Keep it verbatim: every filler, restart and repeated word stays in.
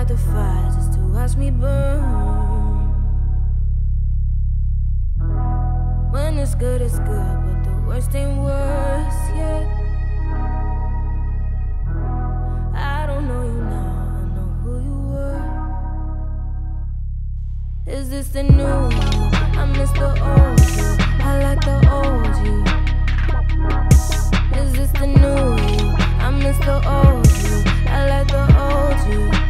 the fire just to watch me burn. When it's good, it's good, but the worst ain't worse yet. I don't know you now, I know who you were. Is this the new you? I miss the old you, I like the old you. Is this the new you? I miss the old you, I like the old you.